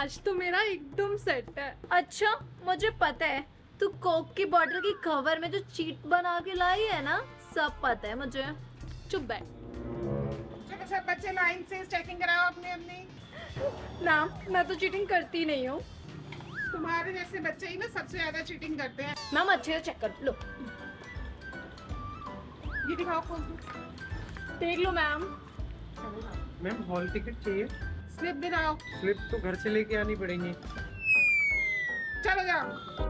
आज तो मेरा एकदम सेट है। अच्छा मुझे पता है, तू कोक की बोतल की कवर में जो चीट बना के लाई है ना, सब पता है मुझे। चुप बैठ। चलो सब बच्चे लाइन से चेकिंग कराओ अपनी अपनी। मैम मैं तो चीटिंग करती नहीं हूँ। तुम्हारे जैसे बच्चे ही ना सबसे ज्यादा चीटिंग करते हैं। मैम अच्छे से चेक कर लो। ये दिखाओ कौन देख लो मैम। मैम हॉल टिकट चाहिए। स्लिप दिखाओ। स्लिप तो घर से लेके आनी पड़ेंगी। चलो जाओ।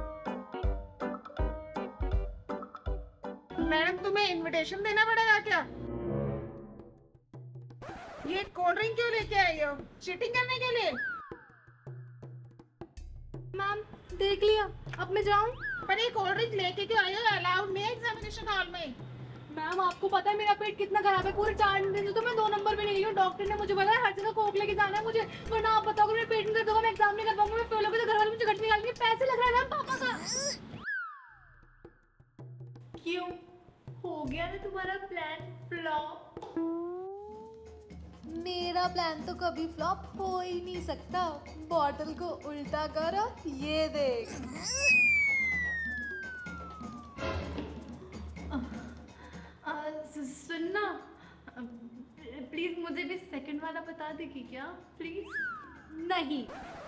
मैडम तुम्हें इनविटेशन देना पड़ेगा क्या? ये कोल्ड ड्रिंक क्यों लेके आई हो? चीटिंग करने के लिए? मैम देख लिया, अब मैं जाऊँ? पर ये कोल्ड ड्रिंक लेके क्यों आई हो? अलाउड नहीं है एग्जामिनेशन हॉल में। मैम आपको पता है मेरा पेट कितना खराब है, पूरे 4 दिन से तो मैं 2 नंबर पे नहीं हूँ। डॉक्टर ने मुझे बताया हर जगह कोक लेके जाना है मुझे, वरना आप बताओगे मेरे पेट में दर्द होगा, मैं एग्जाम नहीं कर पाऊंगा, मैं फेल हो गई तो घर वाले मुझे घर से निकालेंगे। पैसे लग रहा है मैम पापा का। क्यों हो गया ना तुम्हारा प्लान फ्लॉप? मेरा प्लान तो कभी फ्लॉप हो ही नहीं सकता। बॉटल को उल्टा करो, ये देख। सुनना, प्लीज मुझे भी सेकंड वाला बता देगी क्या प्लीज? नहीं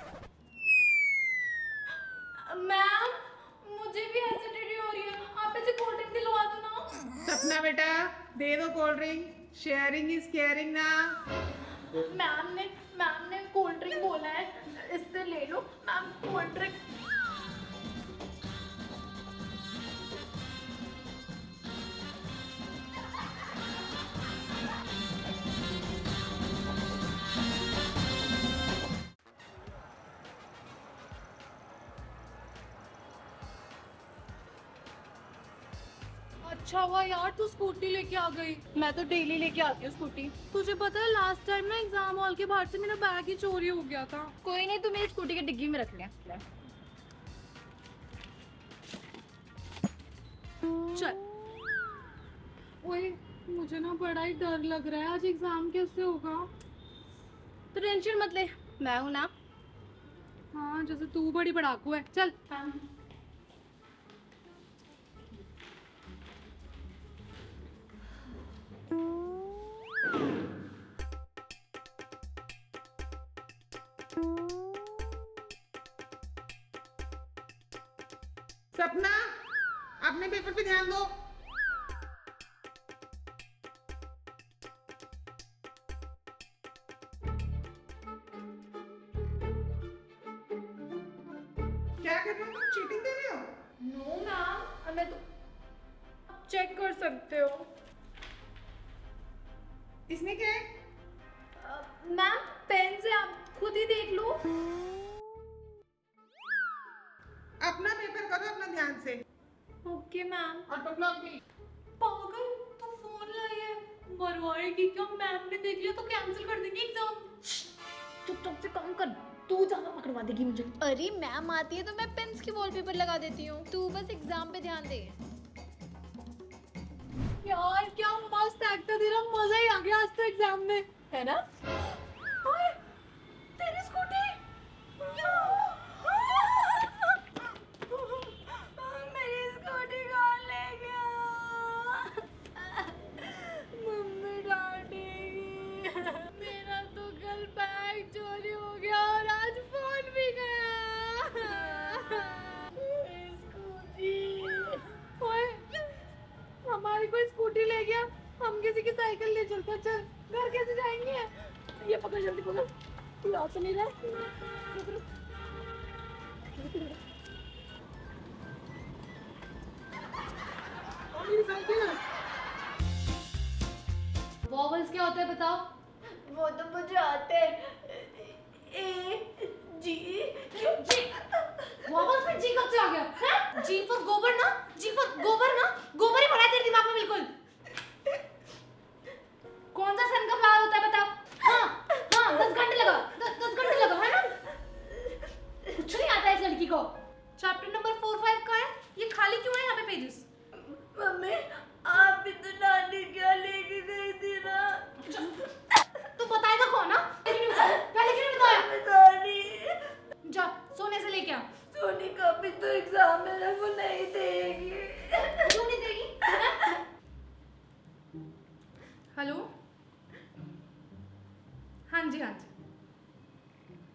मैम, मुझे भी एसिडिटी हो रही है, आप ऐसे कोल्ड ड्रिंक दिलवा दो ना। सपना बेटा दे दो cold drink, sharing is caring ना। मैम ने कोल्ड ड्रिंक बोला है, इससे ले लो मैम कोल्ड ड्रिंक। अच्छा हुआ यार तू स्कूटी लेके आ गई, मैं तो डेली लेके आती हूँ स्कूटी। तुझे पता है लास्ट टाइम ना एग्जाम हॉल के बाहर से मेरा बैग ही चोरी हो गया था। कोई नहीं, तू मेरी स्कूटी की डिग्गी में रख ले। चल। ओए मुझे ना बड़ा ही डर लग रहा है, आज एग्जाम कैसे होगा? तो टेंशन मत ले, मैं हूं ना। हाँ जैसे तू बड़ी पढ़ाकू है। चल। सपना अपने पेपर पे ध्यान दो। क्या कर रहे हो तुम? चीटिंग कर रहे हो? नो मैम, मैं तो आप चेक कर सकते हो। इसमें क्या है? मैम पेन से आप खुद ही देख लो। अपना पेपर करो अपना ध्यान से। Okay ma'am. ऑटो क्लॉक भी। पागल, तू फोन लाई है, मरवाएगी क्या? मैम ने देख लिया तो कैंसिल कर देंगे एग्जाम। चुपचाप से काम कर, तू ज्यादा पकड़वा देगी मुझे। अरे मैम आती है तो मैं पेन्स की वॉलपेपर लगा देती हूँ, तू बस एग्जाम पे ध्यान दे। यार क्या मस्त एक्टर, तेरा मजा ही आ गया आज तो एग्जाम में, है ना? ओए, तेरी स्कूटी। मेरी स्कूटी कौन ले गया? मम्मी डांटेगी। मेरा तो कल बैग चोरी हो गया और आज फोन भी गया। स्कूटी। ओए हमारी कोई स्कूटी ले गया, हम किसी की साइकिल ले चलते। चल घर कैसे जाएंगे? ये पकड़, जल्दी पकड़, तू आ तो नहीं रहा। रुक, रुक। और मेरी साइकिल। वॉवल्स क्या होता है बताओ? वो तो मुझे आते हैं। ए जी जी। वॉवल्स में जी कब से आ गया? हैं? जी फॉर गोबर ना, जी फॉर गोबर ना, गोबर ही पड़ा है तेरे दिमाग में बिल्कुल। कौन सा सन का फ्लावर होता है बताओ? हाँ 10 घंटे लगा, 10 घंटे लगा है ना? कुछ नहीं आता है इस लड़की को। चैप्टर नंबर 4-5 का है, ये खाली क्यों है यहाँ पे पेजेस? मम्मी आप भी तो नानी क्या लेके गई थी ना। तो बताएगा कौन ना? पहले क्यों नहीं बताया?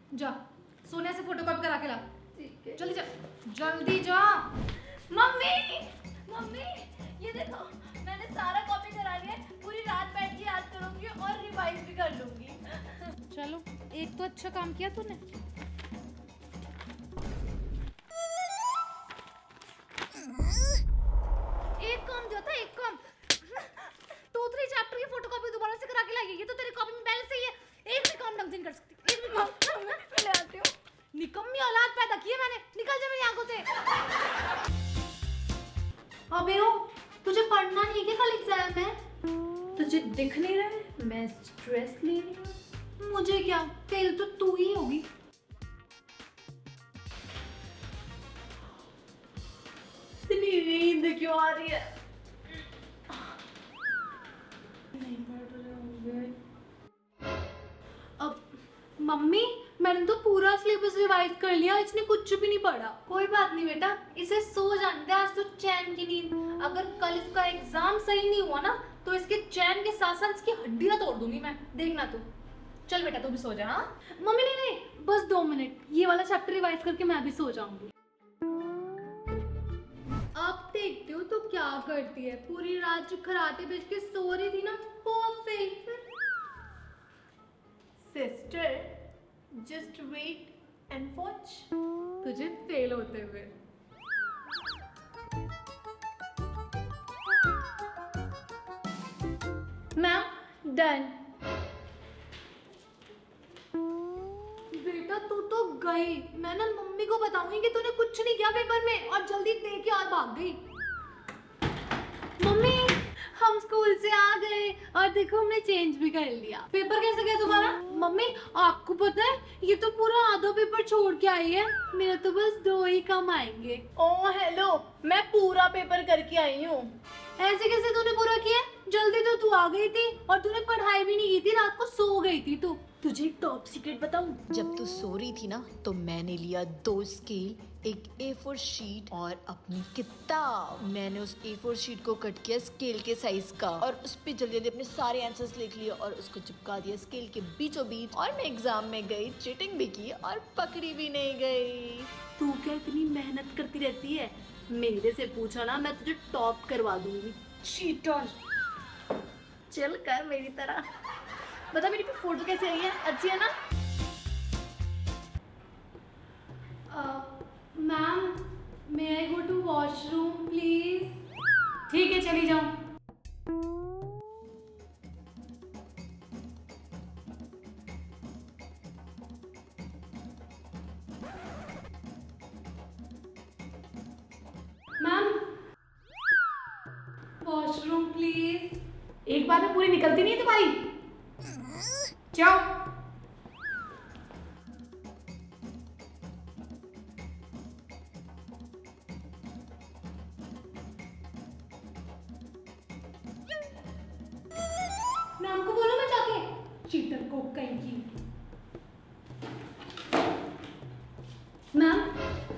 जा सोनिया से फोटोकॉपी करा के ला। ठीक है। जल्दी जा, जल्दी जा। मम्मी मम्मी ये देखो मैंने सारा कॉपी करा लिया है, पूरी रात बैठ के याद करूंगी और रिवाइज भी कर लूंगी। चलो एक तो अच्छा काम किया तूने। एक काम जो था, एक काम 2-3 चैप्टर की फोटोकॉपी दोबारा से करा के लाइए। ये तो तेरी कॉपी में पहले से ही है, एक भी काम ढंग से नहीं कर सकती, एक भी काम। मैं ले आती हूँ। निकम्मी औलाद पैदा की है मैंने, निकल जा मेरी आंखों से। अबे ओ तुझे पढ़ना नहीं है क्या, कल एग्जाम है? तुझे दिख नहीं रहा है मैं स्ट्रेस ले रही हूँ? मुझे क्या, फेल तो तू ही होगी। इतनी नींद क्यों आ रही है? नहीं पढ़ रहे होंगे। अब मम्मी मैंने तो पूरा सिलेबस रिवाइज कर लिया, इसने कुछ भी नहीं पढ़ा। कोई बात नहीं बेटा, इसे सो जाने दे, आज तो चैन की नींद। अगर कल इसका एग्जाम सही नहीं हुआ ना तो इसके चैन के साथ साथ इसकी हड्डियां तोड़ दूंगी मैं, देखना तू। चल बेटा तू भी सो जा। हाँ मम्मी नहीं नहीं बस 2 मिनट, ये वाला चैप्टर रिवाइज करके मैं भी सो जाऊंगी। अब देखती हूँ तो क्या करती है, पूरी रात जो खराटे बेच के सो रही थी ना perfect. Sister just wait and watch तुझे फेल होते हुए। Ma'am done. बेटा तू तो गई, मैं ना मम्मी को बताऊंगी कि तूने कुछ नहीं किया पेपर में और जल्दी दे के और भाग गई। मम्मी हम स्कूल से आ गए और देखो हमने चेंज भी कर लिया। पेपर कैसे गया तुम्हारा? मम्मी आपको पता है ये तो पूरा आधा पेपर छोड़ के आई है, मेरे तो बस 2 ही कम आएंगे। ओह हेलो, मैं पूरा पेपर करके आई हूँ। ऐसे कैसे तूने पूरा किया? जल्दी तो तू आ गई थी और तूने पढ़ाई भी नहीं की थी, रात को सो गई थी तू। तुझे एक टॉप सीक्रेट बताऊं? जब तू सो रही थी ना तो मैंने लिया 2 स्केल, एक A4 शीट और अपनी किताब। मैंने उस A4 शीट को कट किया स्केल के साइज का और उस पे जल्दी जल्दी अपने सारे आंसर्स लिख लिए और उसको चिपका दिया स्केल के बीचों बीच। और मैं एग्जाम में गई, चीटिंग भी की और पकड़ी भी नहीं गई। तू क्या इतनी मेहनत करती रहती है? मेरे से पूछा ना, मैं तुझे टॉप करवा दूंगी। चीटर। चल कर मेरी तरह। बता मेरी फोटो कैसे आई है, अच्छी है ना? Ma'am may I go to washroom please? ठीक है चली जाओ। Ma'am washroom please? एक बार में पूरी निकलती नहीं है तुम्हारी। जाओ। मैम को बोलो मैं जाके। चीटर को कहीं की। Ma'am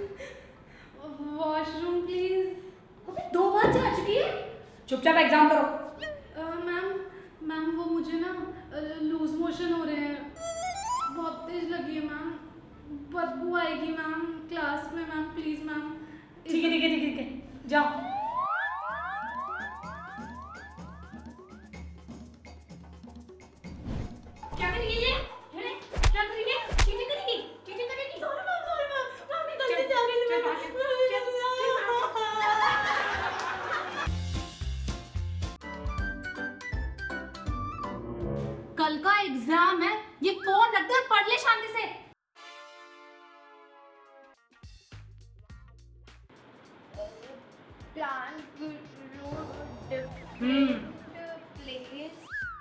washroom please? 2 बार जा चुकी है। चुपचाप एग्जाम करो। मैम वो मुझे ना लूज मोशन हो रहे हैं, बहुत तेज लगी है मैम, बदबू आएगी मैम क्लास में। Ma'am please ma'am. ठीक है ठीक है ठीक है जाओ। क्या करेगी ये? क्या करेगी? चीटिंग करेगी? चीटिंग करेगी? सॉरी मैम, मैं गलती से आ गई थी। कल का एग्जाम है, ये फोन रख दे और पढ़ ले शांति से। Plan place.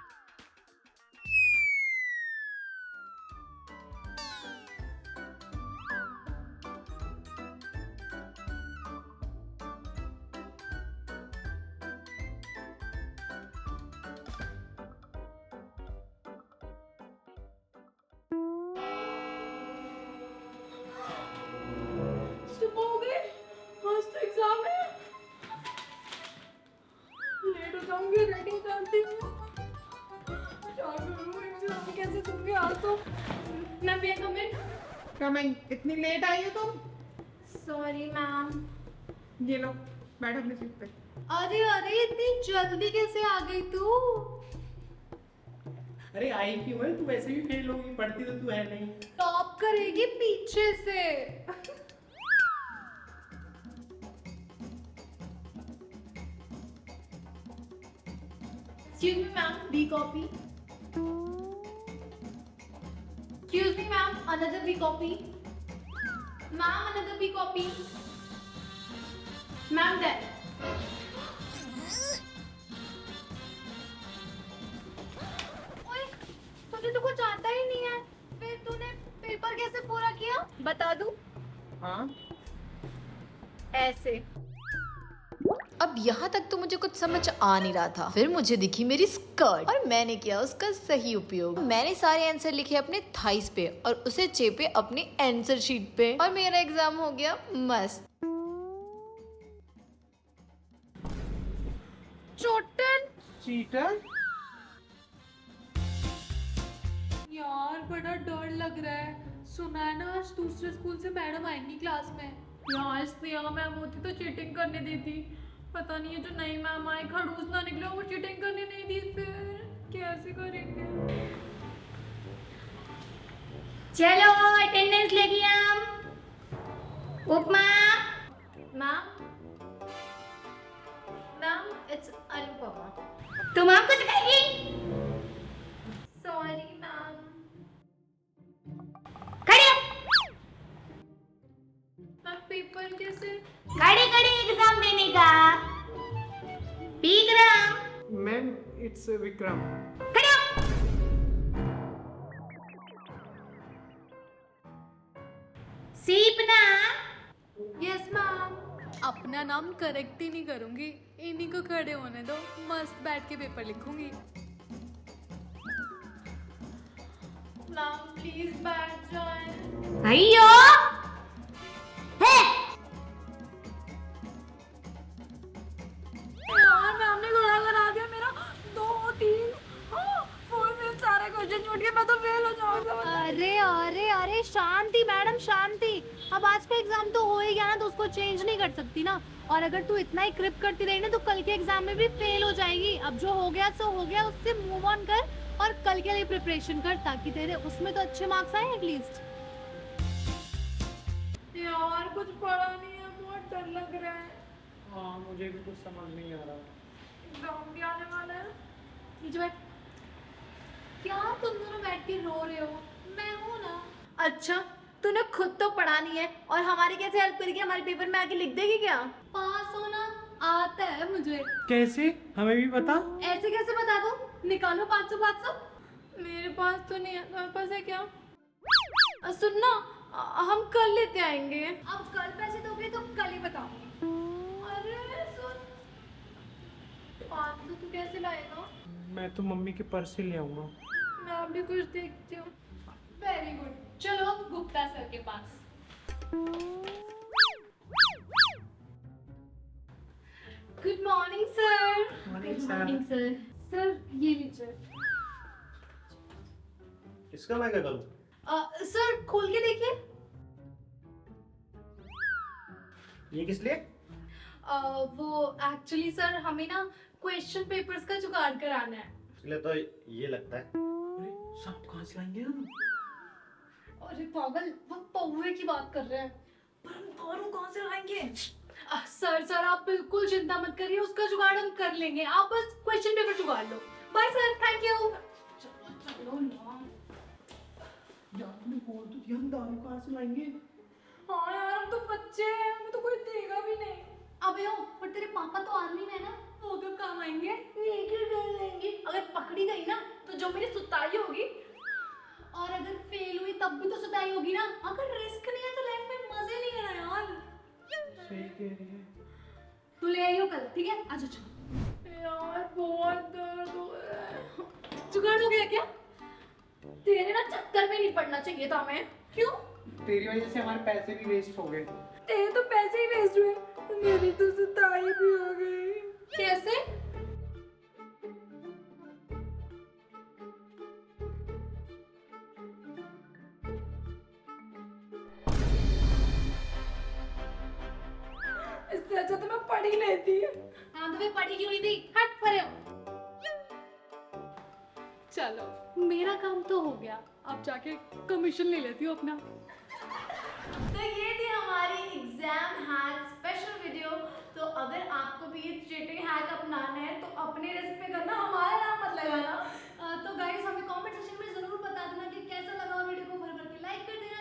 सुबह हो गई, आज तो एग्जाम है, लेट हो जाऊंगी। कमिंग। इतनी लेट आई हो तुम? Sorry ma'am. ये लो, बैठो अपनी सीट पे। अरे अरे इतनी जल्दी कैसे आ गई तू? अरे आई क्यों है? तू वैसे भी फेल होगी, पढ़ती तो तू है नहीं। टॉप करेगी पीछे से। Excuse me, ma'am, B copy. Excuse me, ma'am, another B copy. Ma'am, another B copy. Ma'am, there. ओए, तुझे तो कुछ आता ही नहीं है, फिर तूने पेपर कैसे पूरा किया? बता दूं? हाँ, ऐसे। अब यहाँ तक तो मुझे कुछ समझ आ नहीं रहा था। फिर मुझे दिखी मेरी स्कर्ट और मैंने किया उसका सही उपयोग। मैंने सारे आंसर लिखे अपने थाइस पे और उसे चेपे अपनी आंसर शीट पे और मेरा एग्जाम हो गया मस्त। चोटन। चीटर। यार बड़ा डर लग रहा है। सुना है ना आज दूसरे स्कूल से मैडम आएंगी क्लास में। यार स्नेहा मैम होती तो चीटिंग करने देती। पता नहीं है जो नई मैम आए खड़ूस ना निकले वो चीटिंग करने नहीं दी, फिर कैसे करेंगे? चलो अटेंडेंस लेगी हम। Upma. Ma'am, ma'am it's Anupama. तुम हमको सिखाएगी? Sorry ma'am. खड़े हो। मैम पेपर कैसे? खड़े खड़े एग्जाम देने का। विक्रम। Ma'am it's Vikram. खड़े हो। सीपना। Yes ma'am. अपना नाम करेक्ट ही नहीं करूंगी, इन्हीं को खड़े होने दो, मस्त बैठ के पेपर लिखूंगी। मैम प्लीज बैठ जाए। अयो है। यार मैम ने खड़ा करा दिया मेरा 2 3 4 5 सारे क्वेश्चन छूट गए, मैं तो फेल हो जाऊंगा। अरे अरे अरे शांति मैडम शांति। अब आज का एग्जाम तो हो ही गया ना, तो उसको चेंज नहीं कर सकती ना। और अगर तू इतना ही क्रिप करती रही ना तो कल के एग्जाम में भी फेल हो जाएगी। अब जो हो गया सो हो गया, उससे मूव ऑन कर और कल के लिए प्रिपरेशन कर ताकि तेरे उसमें तो अच्छे मार्क्स आए एटलीस्ट। यार कुछ पढ़ा नहीं है, बहुत डर लग रहा है। हाँ मुझे भी कुछ समझ नहीं आ रहा। एग्जाम भी आने वाला है। नीचे बैठ। क्या तुम दोनों बैठ के रो रहे हो? मैं हूं ना। अच्छा तूने खुद तो पढ़ा नहीं है और हमारी कैसे हेल्प करेगी? हमारे पेपर में आके लिख देगी क्या? पास होना आता है मुझे। कैसे? हमें भी बता। ऐसे कैसे बता दूं? निकालो 500 500। मेरे पास तो नहीं है, तुम्हारे पास है क्या? सुन ना, हम कल लेते आएंगे। अब कल पैसे दोगे तो कल ही बताऊंगी। अरे सुन, 500 तू कैसे लाएगा? मैं तो मम्मी के पर्स से ले आऊंगा। मैं अभी कुछ देखती हूँ। वेरी गुड, चलो गुप्ता सर के पास। Good morning sir. Morning good morning sir. Sir ये लीजिए। इसका मैं क्या करूँ? सर खोल के देखिए। ये किस लिए? वो एक्चुअली सर हमें ना क्वेश्चन पेपर्स का जुगाड़ कराना है। इसलिए तो ये लगता है। अरे सांप कहाँ से लाएंगे हम? अरे पागल, वो पौवे की बात कर रहे हैं। पर हम दारू कहाँ से लाएंगे? सर आप बिल्कुल चिंता मत करिए, उसका जुगाड़ हम कर लेंगे। आप बस क्वेश्चन पेपर जुगाड़ लो। Bye sir, thank you. चलो ना। यार तूने बोल तो दिया, हम दारू कहाँ से लाएंगे? हाँ यार हम तो बच्चे हैं, हमें तो कोई देगा भी नहीं। अबे ओ, पर तेरे पापा तो आर्मी में है ना, वो तो काम आएंगे। लेके कर लेंगे। अगर पकड़ी गई ना तो जो मेरी सुताई होगी, और अगर फेल हुई तब भी तो सुताई होगी ना। अगर रिस्क नहीं है तो लाइफ में मजे नहीं है ना यार। सही कह रही है। तू ले आइयो कल, ठीक है? आजा चलो। यार बहुत दर्द हो रहा है। जुगाड़ हो गया क्या? तेरे ना चक्कर में नहीं पड़ना चाहिए था हमें। क्यों? तेरी वजह से हमारे पैसे भी वेस्ट हो गए। तेरे तो पैसे ही वेस्ट हुए, मेरी तो सुताई भी हो गई। कैसे? पढ़ ही लेती। हाँ तो फिर पढ़ी क्यों नहीं थी? हट परे हो। चलो मेरा काम तो हो गया, अब जाके कमीशन ले लेती हूँ अपना। तो ये थी हमारी एग्जाम हैक स्पेशल वीडियो। तो अगर आपको भी ये चीटिंग हैक अपनाना है तो अपने रिस्क पे करना, हमारा नाम मत लगाना। तो गाइस हमें कमेंट सेक्शन में जरूर बता देना कि कैसा लगा, वीडियो को भर भर के लाइक कर देना।